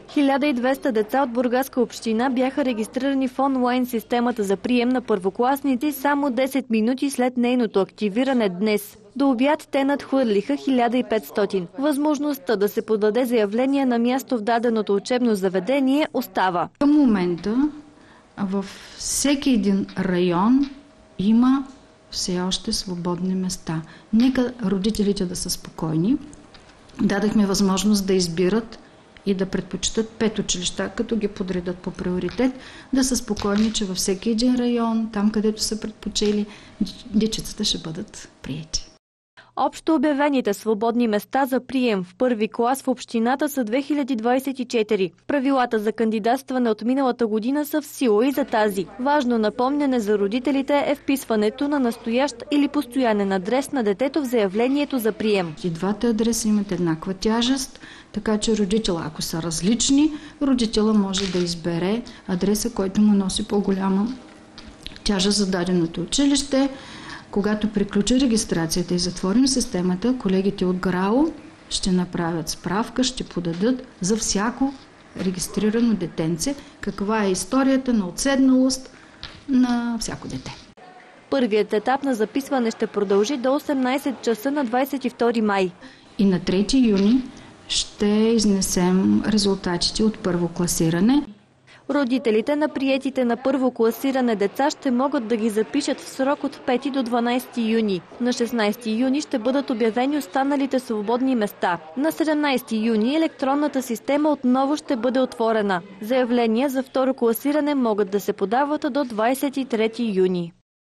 1200 деца от Бургаска община бяха регистрирани в онлайн системата за прием на първокласници само 10 минути след нейното активиране днес. До обяд те надхвърлиха 1500. Възможността да се подаде заявление на място в даденото учебно заведение остава. Към момента във всеки един район има все още свободни места. Нека родителите да са спокойни. Дадахме възможност да избират и да предпочитат 5 училища, като ги подредят по приоритет, да са спокойни, че във всеки един район, там където са предпочели, дечицата ще бъдат приети. Общо обявените свободни места за прием в първи клас в общината са 2024. Правилата за кандидатстване от миналата година са в сила и за тази. Важно напомняне за родителите е вписването на настоящ или постоянен адрес на детето в заявлението за прием. И двата адреса имат еднаква тяжест, така че родителя, ако са различни, родителя може да избере адреса, който му носи по-голяма тяжест за даденото училище. Когато приключи регистрацията и затворим системата, колегите от ГРАО ще направят справка, ще подадат за всяко регистрирано детенце каква е историята на отседналост на всяко дете. Първият етап на записване ще продължи до 18 часа на 22 май. И на 3 юни ще изнесем резултатите от първо класиране. Родителите на приетите на първо класиране деца ще могат да ги запишат в срок от 5 до 12 юни. На 16 юни ще бъдат обявени останалите свободни места. На 17 юни електронната система отново ще бъде отворена. Заявления за второ класиране могат да се подават до 23 юни.